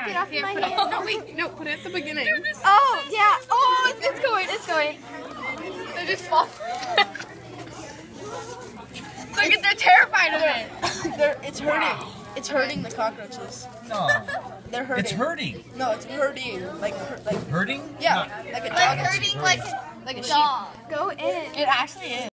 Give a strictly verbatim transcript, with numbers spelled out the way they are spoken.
Get off yeah, my put hand. it, no, wait, no, put it at the beginning. Oh, yeah. Oh, it's, it's going, it's going. They just fall. Look at, they're terrified of it. They're, it's hurting. It's hurting the cockroaches. No. They're hurting. It's hurting. No, it's hurting. Like, like Hurting? yeah, No. like a dog. Like hurting like, Like a dog. sheep. Go in. It actually is.